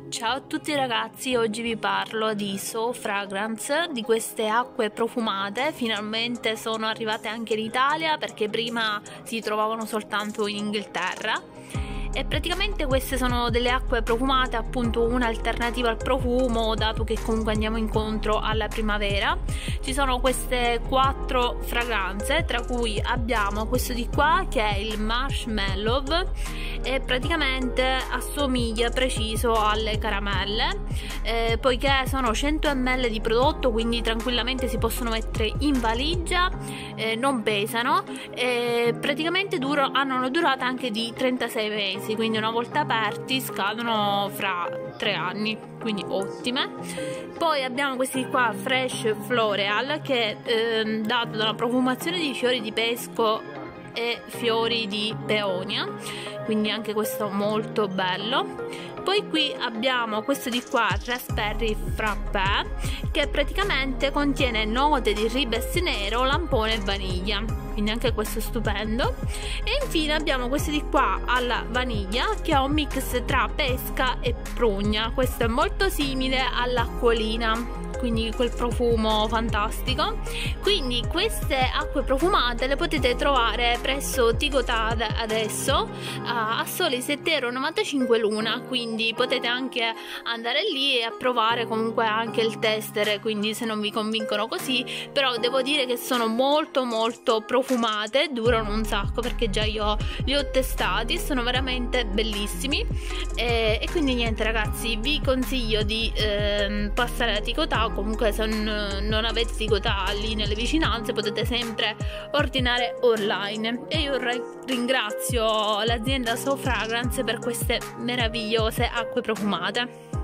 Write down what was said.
Ciao a tutti ragazzi, oggi vi parlo di So Fragrance, di queste acque profumate. Finalmente sono arrivate anche in Italia perché prima si trovavano soltanto in Inghilterra. E praticamente queste sono delle acque profumate, appunto un'alternativa al profumo, dato che comunque andiamo incontro alla primavera. Ci sono queste 4 fragranze, tra cui abbiamo questo di qua che è il Marshmallow e praticamente assomiglia preciso alle caramelle, poiché sono 100 ml di prodotto, quindi tranquillamente si possono mettere in valigia, non pesano e praticamente hanno una durata anche di 36 mesi, quindi una volta aperti scadono fra 3 anni, quindi ottime. Poi abbiamo questi qua Fresh Floreal, che è dato dalla profumazione di fiori di pesco e fiori di peonia, quindi anche questo molto bello. Poi qui abbiamo questo di qua, Raspberry Frappé, che praticamente contiene note di ribes nero, lampone e vaniglia, quindi anche questo stupendo. E infine abbiamo questo di qua alla vaniglia, che ha un mix tra pesca e prugna. Questo è molto simile all'acquolina, quindi quel profumo fantastico. Quindi queste acque profumate le potete trovare presso Tigotad adesso a soli 7,95 € l'una, quindi potete anche andare lì e provare comunque anche il tester, quindi se non vi convincono così. Però devo dire che sono molto profumate, durano un sacco perché già io li ho testati, sono veramente bellissimi e quindi niente ragazzi, vi consiglio di passare a Tigotad. Comunque se non avete Tigotad lì nelle vicinanze potete sempre ordinare online. E io ringrazio l'azienda So Fragrance per queste meravigliose acque profumate.